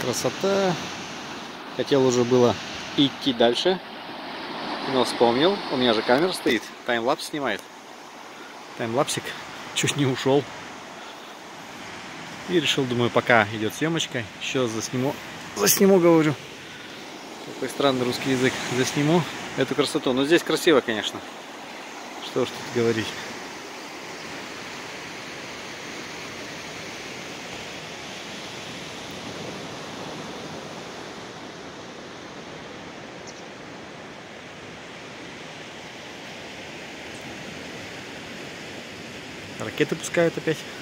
Красота. Хотел уже было идти дальше, но вспомнил, у меня же камера стоит, таймлапс снимает. Таймлапсик чуть не ушел. И решил, думаю, пока идет съемочка, еще засниму, говорю. Такой странный русский язык. Засниму эту красоту. Но здесь красиво, конечно. Что ж тут говорить. Ракеты пускают опять.